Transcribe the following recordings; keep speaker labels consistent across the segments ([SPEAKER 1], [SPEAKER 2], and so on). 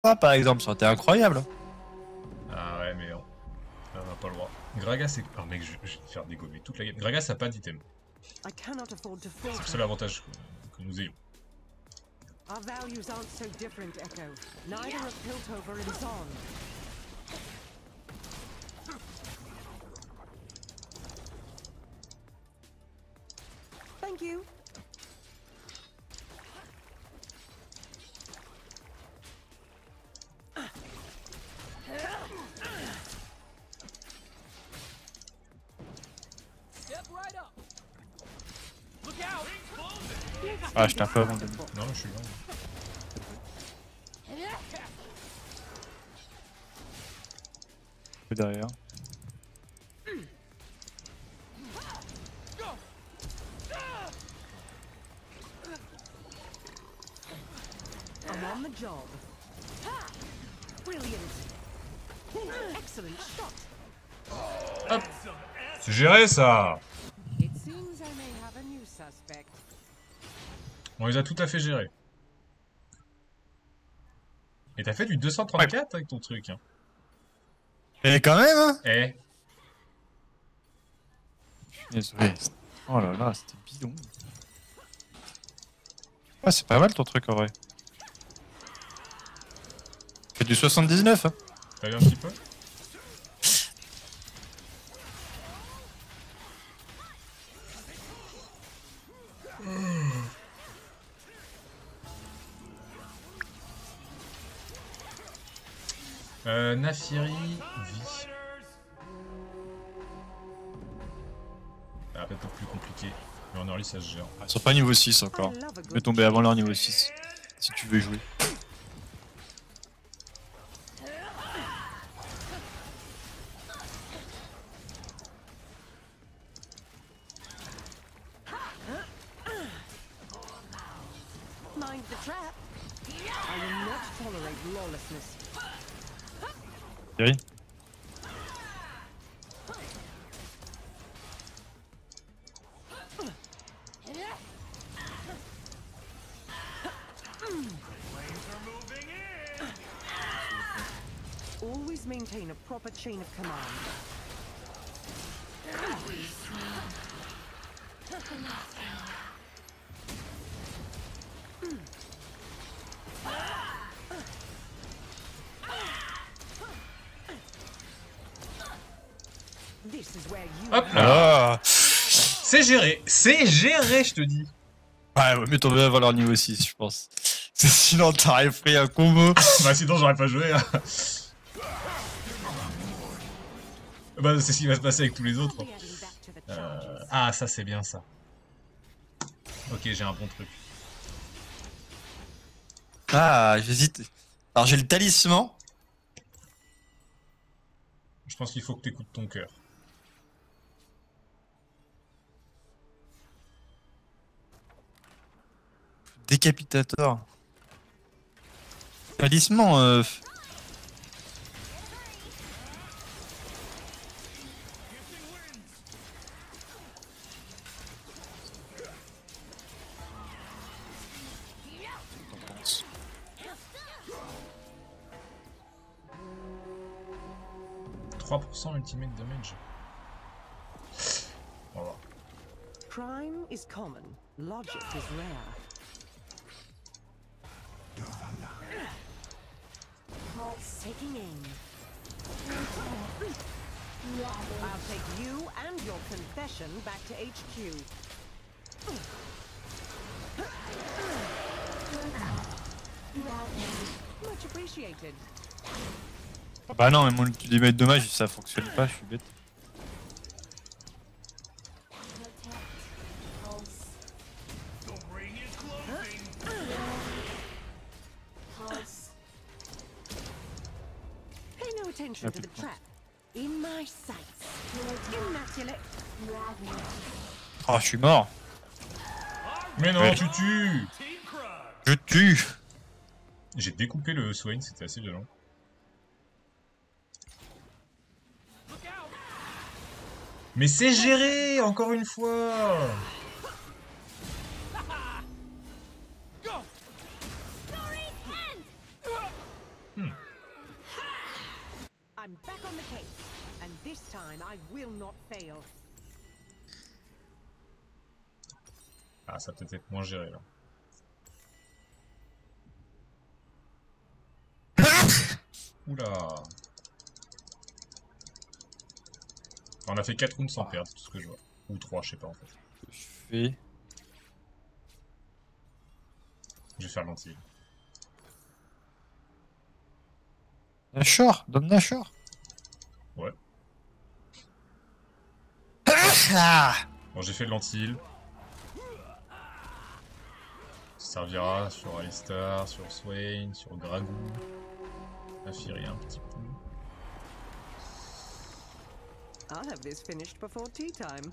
[SPEAKER 1] par exemple, ça aurait été incroyable.
[SPEAKER 2] Ah ouais, mais non. Là, on n'a pas le droit. Gragas, c'est. Ah mec, je vais faire dégommer toute la game. Gragas a pas d'item. C'est le seul avantage que nous ayons.
[SPEAKER 3] Our values aren't so different, Echo. Neither of Piltover and Zon. Thank you.
[SPEAKER 1] Ah, j'étais un peu avant de...
[SPEAKER 2] Non, je suis là.
[SPEAKER 1] derrière.
[SPEAKER 3] I'm on the job. Brilliant. Excellent shot.
[SPEAKER 2] Hop. C'est géré ça.
[SPEAKER 3] It seems I may have a new suspect.
[SPEAKER 2] On les a tout à fait gérés. Et t'as fait du 234 avec ton truc. Hein.
[SPEAKER 1] Et quand même, hein.
[SPEAKER 2] Eh.
[SPEAKER 1] Désolé. Oh là là, c'était bidon. Ouais, c'est pas mal ton truc en vrai. Fait du 79, hein.
[SPEAKER 2] T'as vu un petit peu? Nafiri vie. Ah, peut-être plus compliqué. Mais en early, ça se gère.
[SPEAKER 1] Ils sont pas niveau 6 encore. Tu peux tomber avant leur niveau 6. Si tu veux jouer.
[SPEAKER 3] Mind the trap. I will not tolerate lawlessness.
[SPEAKER 1] Thierry.
[SPEAKER 3] Always maintain a proper chain of command. This is where you
[SPEAKER 2] Hop là.
[SPEAKER 1] Ah.
[SPEAKER 2] C'est géré, je te dis.
[SPEAKER 1] Ouais, vaut mieux tomber avant leur niveau 6, je pense. Sinon, t'aurais pris un combo.
[SPEAKER 2] Bah sinon j'aurais pas joué. Hein. Bah c'est ce qui va se passer avec tous les autres. Ah ça c'est bien ça. Ok, j'ai un bon truc.
[SPEAKER 1] Ah, j'hésite. Alors j'ai le talisman.
[SPEAKER 2] Je pense qu'il faut que tu écoutes ton cœur.
[SPEAKER 1] Décapitator. Talisman, T'en penses?
[SPEAKER 2] %, ultimate damage. Voilà.
[SPEAKER 3] crime is common, logic is rare. Taking aim. I'll take you and your confession back to HQ. Much appreciated.
[SPEAKER 1] Bah non, mais mon ultimate dommage, ça fonctionne pas, je suis bête.
[SPEAKER 3] Pay no attention to the trap. In my sights. Immaculate.
[SPEAKER 1] Oh, je suis mort.
[SPEAKER 2] Mais non,
[SPEAKER 1] Ouais.
[SPEAKER 2] tu tues.
[SPEAKER 1] Je tue.
[SPEAKER 2] J'ai découpé le Swain, c'était assez violent. Mais c'est géré, encore une fois.
[SPEAKER 3] I'm back on the case, and this time I will not fail.
[SPEAKER 2] Ah, ça peut être moins géré là. Oula. On a fait 4 rounds sans perdre, c'est tout ce que je vois. Ou 3, je sais pas en fait.
[SPEAKER 1] Je fais.
[SPEAKER 2] Je vais faire l'anti.
[SPEAKER 1] Nashor, donne Nashor.
[SPEAKER 2] Ouais.
[SPEAKER 1] Ah
[SPEAKER 2] Bon, j'ai fait de l'anti-heal. Ça servira sur Alistar, sur Swain, sur Gragou. Infiré un petit peu.
[SPEAKER 3] I'll have this finished before tea time.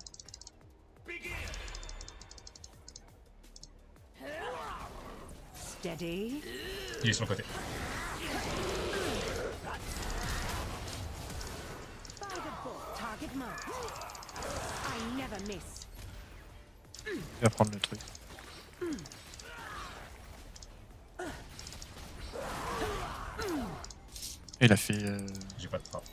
[SPEAKER 3] Steady.
[SPEAKER 2] Il est sur le côté.
[SPEAKER 3] By the book, target marked. I never miss.
[SPEAKER 1] Il va prendre le truc. Et il a fait.
[SPEAKER 2] J'ai pas de frappe.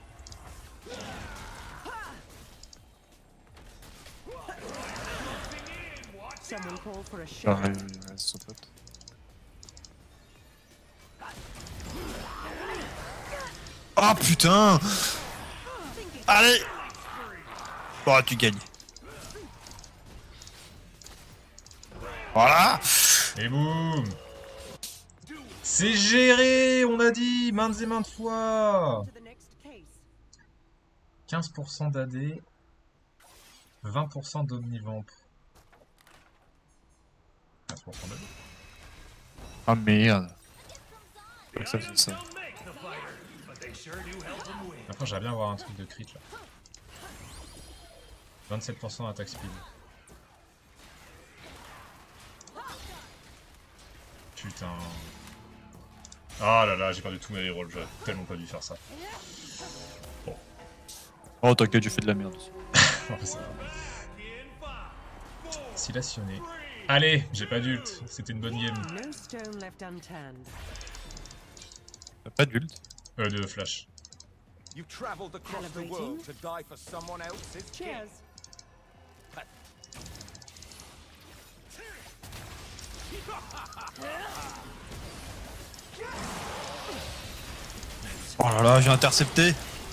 [SPEAKER 3] Someone call for a
[SPEAKER 1] Genre,
[SPEAKER 3] shot.
[SPEAKER 1] il reste son pote. Oh putain! Allez! Oh, tu gagnes. Voilà!
[SPEAKER 2] Et boum! C'est géré, on a dit, maintes et maintes fois!
[SPEAKER 3] To the next case.
[SPEAKER 2] 15% d'AD, 20% d'Omnivamp. 15% d'AD.
[SPEAKER 1] Ah merde. Faut que ça fasse ça.
[SPEAKER 2] Après, j'aimerais bien avoir un truc de crit là. 27% d'attaque speed. Putain. Ah là là, j'ai perdu tous mes rerolls, j'aurais tellement pas dû faire ça. Bon.
[SPEAKER 1] Oh t'inquiète, j'ai fait de la merde.
[SPEAKER 2] Silationné. Allez, j'ai pas d'ult, c'était une bonne game.
[SPEAKER 3] No stone left unturned.
[SPEAKER 1] T'as pas d'ult?
[SPEAKER 2] De flash.
[SPEAKER 4] You've traveled across the world to die for someone else's king.
[SPEAKER 3] Cheers.
[SPEAKER 1] Oh là là, j'ai intercepté!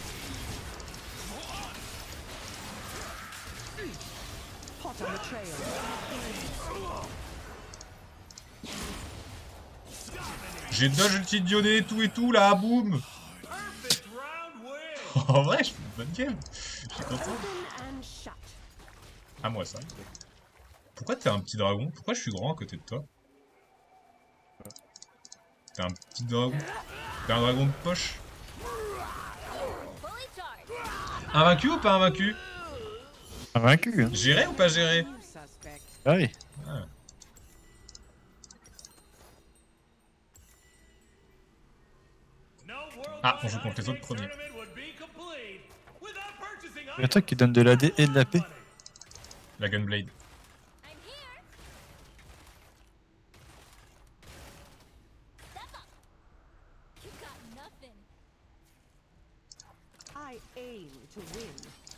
[SPEAKER 3] Hot on the trail.
[SPEAKER 2] J'ai dodge ulti de Dioné, tout et tout là, boum! En vrai, je fais une bonne game. Je suis content.
[SPEAKER 3] Open and shut.
[SPEAKER 2] À moi ça. Pourquoi t'es un petit dragon? Pourquoi je suis grand à côté de toi? T'es un petit dragon? T'es un dragon de poche? Invaincu ou pas invaincu?
[SPEAKER 1] Invaincu, hein?
[SPEAKER 2] Géré ou pas géré?
[SPEAKER 3] New suspect.
[SPEAKER 1] Ah oui.
[SPEAKER 2] Ah. Ah, on joue contre les autres premiers.
[SPEAKER 1] Il y a un truc qui donne de l'AD et de la paix.
[SPEAKER 2] La Gunblade.
[SPEAKER 3] I aim to win.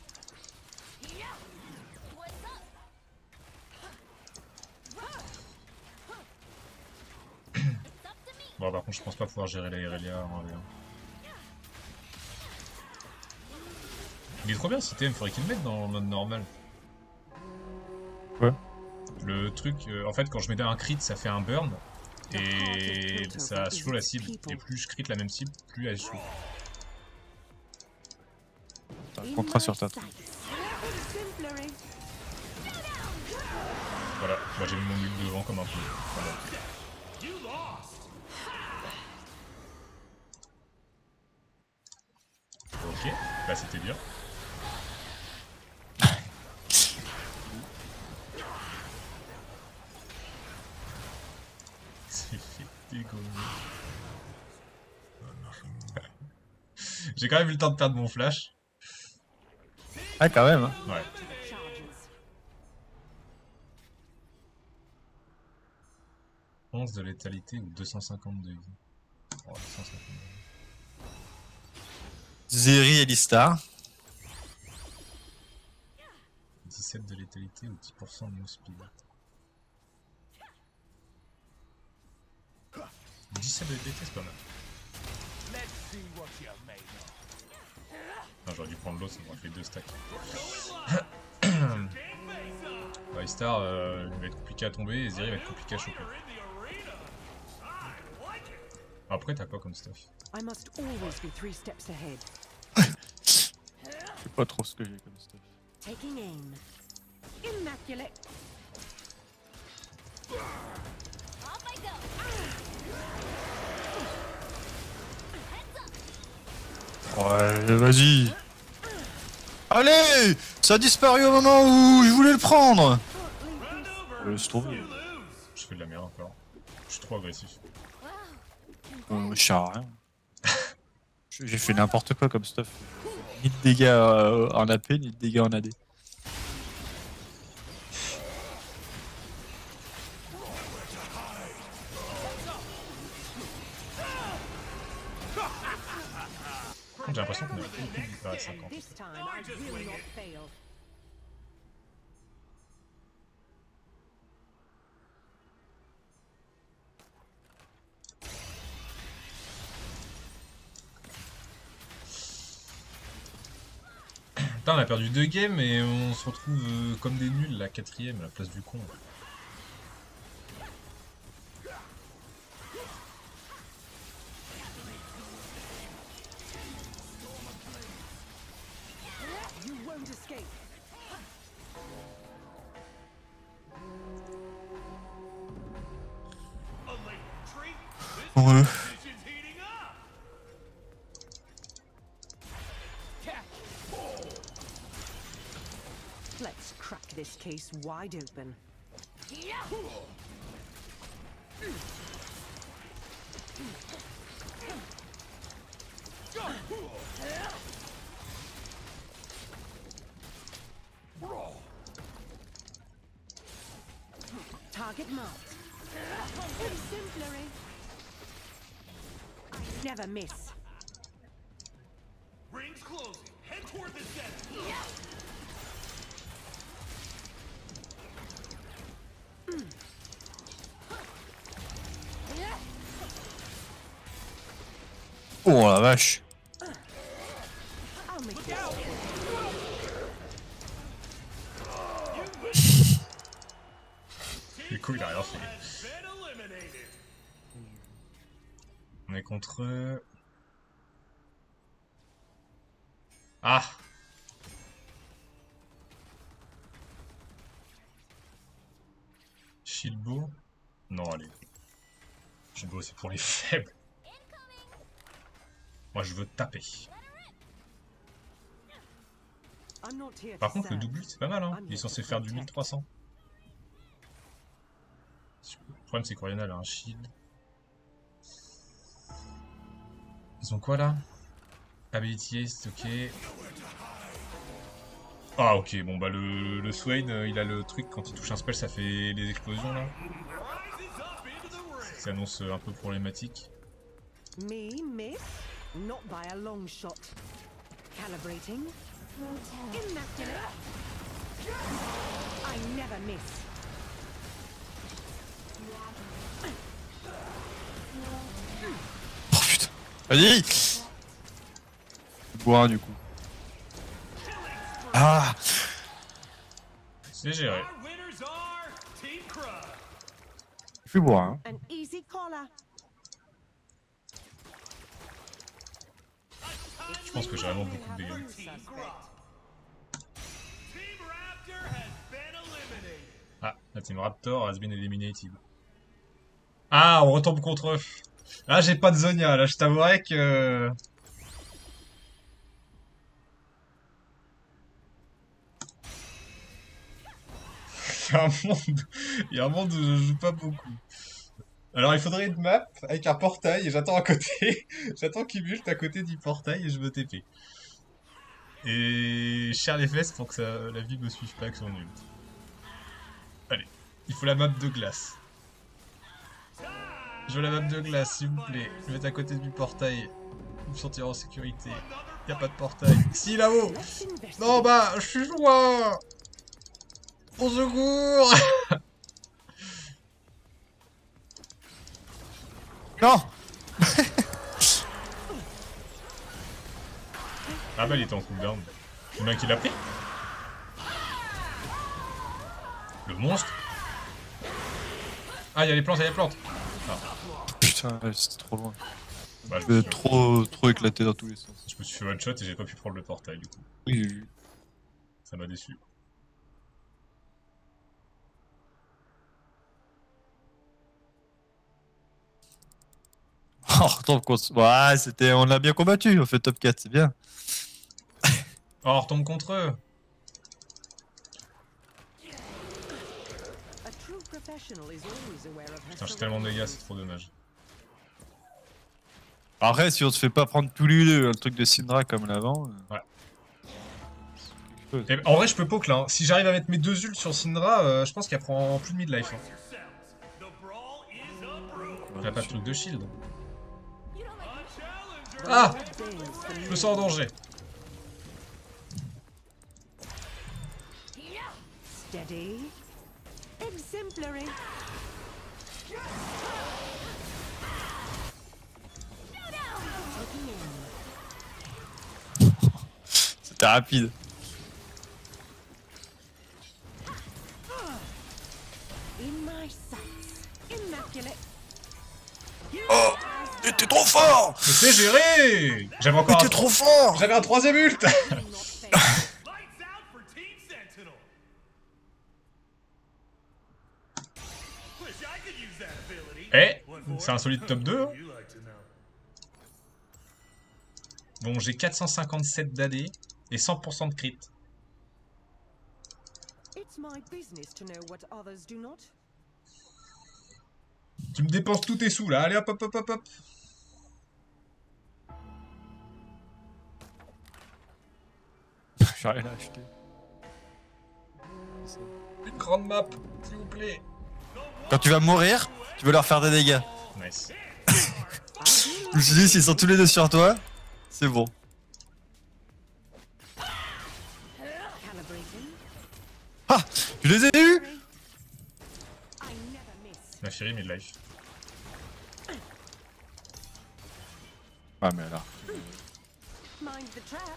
[SPEAKER 2] Bon, par contre, je pense pas pouvoir gérer la Irelia en 1v1. Il est trop bien ce item, faudrait qu'il le mette dans le mode normal.
[SPEAKER 1] Ouais.
[SPEAKER 2] Le truc, en fait, quand je mets un crit, ça fait un burn. Et ça slow la cible. Et plus je crit la même cible, plus elle slow.
[SPEAKER 1] T'as un contrat sur ta tête.
[SPEAKER 3] Exemplary.
[SPEAKER 2] Voilà, moi j'ai mis mon ult devant comme un peu. Voilà. Ok, bah c'était bien. C'est fait dégommer. J'ai quand même eu le temps de perdre mon flash.
[SPEAKER 1] Ah, quand même, hein.
[SPEAKER 2] Ouais.
[SPEAKER 3] Charges.
[SPEAKER 2] 11 de létalité ou 250 de vie. Oh, 250 000.
[SPEAKER 1] Zeri et Listar.
[SPEAKER 2] 17 de létalité ou 10% de move speed. 17 de létalité, c'est pas mal. Non, j'aurais dû prendre l'autre, ça m'aurait fait 2 stacks. Listar, il va être compliqué à tomber et Zeri va être compliqué à choper. Après, t'as quoi comme stuff?
[SPEAKER 3] I must always be 3 steps ahead.
[SPEAKER 1] Je sais pas trop ce que j'ai comme stuff.
[SPEAKER 3] Taking aim. Immaculate.
[SPEAKER 1] Ouais, vas-y. Allez, ça a disparu au moment où je voulais le prendre. Se trouve.
[SPEAKER 2] Je fais de la merde encore. Je suis trop agressif.
[SPEAKER 1] Je sers à rien. J'ai fait n'importe quoi comme stuff. Ni de dégâts en AP, ni de dégâts en AD.
[SPEAKER 2] J'ai l'impression qu'on a beaucoup de à 50.
[SPEAKER 3] This time I will not fail.
[SPEAKER 2] Putain, on a perdu 2 games et on se retrouve comme des nuls, la 4ème à la place du con.
[SPEAKER 3] You won't escape.
[SPEAKER 1] Ouais.
[SPEAKER 3] Let's crack this case wide open. Target marked. Exemplary. I never miss.
[SPEAKER 4] Rings closing. Head toward the center.
[SPEAKER 1] Oh la vache.
[SPEAKER 3] I'll make it.
[SPEAKER 2] Du coup, il a rien fait. On est contre eux. Ah! Shilbo? Non, allez. Shilbo, c'est pour les faibles. Moi, je veux taper.
[SPEAKER 3] I'm not here
[SPEAKER 2] Par
[SPEAKER 3] to
[SPEAKER 2] contre, le
[SPEAKER 3] serve.
[SPEAKER 2] double, c'est pas mal, hein. Il est censé faire du 1300. Le problème, c'est qu'Oriana, elle a un shield. Ils ont quoi, là? Ability Haste, ok. Ah, ok, bon, bah, le Swain, il a le truc, quand il touche un spell, ça fait les explosions, là. Ça annonce un peu problématique.
[SPEAKER 3] Me miss? Not by a long shot. Calibrating. Immaculate. I never miss.
[SPEAKER 1] Oh putain. Vas-y. Bois du coup. Ah.
[SPEAKER 2] C'est géré.
[SPEAKER 1] Je suis bois, hein.
[SPEAKER 3] An easy collar.
[SPEAKER 2] Je pense que j'ai vraiment beaucoup de dégâts. Ah, la Team Raptor has been eliminated. Ah, on retombe contre eux. Là, j'ai pas de Zonia, là, je t'avouerais que... Il y a un monde où je joue pas beaucoup. Alors, il faudrait une map avec un portail et j'attends à côté. J'attends qu'il bulte à côté du portail et je me TP. Et je serre les fesses pour que la vie me suive pas avec son ult. Allez, il faut la map de glace. Je veux la map de glace, s'il vous plaît. Je vais être à côté du portail. Vous me sentir en sécurité. Y a pas de portail. Si, là-haut. Non, bah, je suis loin. Au secours.
[SPEAKER 1] Non.
[SPEAKER 2] Ah bah, il était en cooldown. Le mec, il l'a pris. Le monstre. Ah, il y a les plantes, il y a les plantes. Ah.
[SPEAKER 1] Putain, ouais, c'était trop loin.
[SPEAKER 2] Bah,
[SPEAKER 1] Je vais trop éclaté dans tous les sens.
[SPEAKER 2] je me suis fait one shot et j'ai pas pu prendre le portail, du coup.
[SPEAKER 1] Oui, j'ai vu.
[SPEAKER 2] Ça m'a déçu.
[SPEAKER 1] Oh, retombe contre... Ouais, c'était... On l'a bien combattu, on fait top 4, c'est bien.
[SPEAKER 2] Oh, on retombe contre eux.
[SPEAKER 3] A true professional is always aware of her
[SPEAKER 2] Putain, j'ai tellement de dégâts, c'est trop dommage.
[SPEAKER 1] Après, si on se fait pas prendre tous les deux, un truc de Syndra comme l'avant...
[SPEAKER 2] Ouais.
[SPEAKER 1] quelque chose.
[SPEAKER 2] Et en vrai, je peux poke là. Hein. Si j'arrive à mettre mes 2 ults sur Syndra, je pense qu'elle prend plus de mid-life. Hein. Elle a pas de truc de shield. Ah! Je me sens en danger.
[SPEAKER 3] steady, exemplary.
[SPEAKER 1] C'était rapide.
[SPEAKER 3] In my sights, immaculate.
[SPEAKER 1] Oh! T'es trop fort!
[SPEAKER 2] Mais c'est géré! J'avais encore
[SPEAKER 1] T'es trop fort!
[SPEAKER 2] J'avais un 3ème ult! Eh! C'est un solide top 2. Hein. Bon, j'ai 457 d'AD et 100% de crit.
[SPEAKER 3] It's my business to know what others do not.
[SPEAKER 2] Tu me dépenses tous tes sous là, allez hop hop hop hop hop.
[SPEAKER 1] J'ai rien à acheter.
[SPEAKER 2] Une grande map, s'il vous plaît.
[SPEAKER 1] Quand tu vas mourir, tu veux leur faire des dégâts.
[SPEAKER 2] Nice.
[SPEAKER 1] Je me suis dit, s'ils sont tous les deux sur toi, c'est bon.
[SPEAKER 3] Calibrating.
[SPEAKER 1] Ah! Je les ai eus!
[SPEAKER 3] I never miss.
[SPEAKER 2] La Fury mid-life.
[SPEAKER 1] Ah mais alors...
[SPEAKER 3] Mind the trap.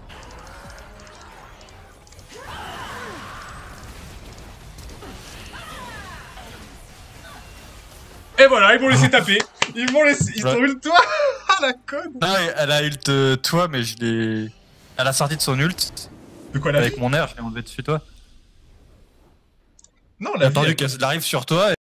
[SPEAKER 2] Et voilà, ils m'ont laissé taper. Ils m'ont laissé... Ils
[SPEAKER 1] Ouais.
[SPEAKER 2] ont eu le toit. Ah la conne.
[SPEAKER 1] Non, elle a ult toi, mais je l'ai... Elle a sorti de son ult.
[SPEAKER 2] De quoi la
[SPEAKER 1] Avec
[SPEAKER 2] vie?
[SPEAKER 1] mon air, je l'ai enlevé dessus toi.
[SPEAKER 2] Non,
[SPEAKER 1] J'ai
[SPEAKER 2] la vie...
[SPEAKER 1] attendu
[SPEAKER 2] elle-
[SPEAKER 1] qu'elle arrive sur toi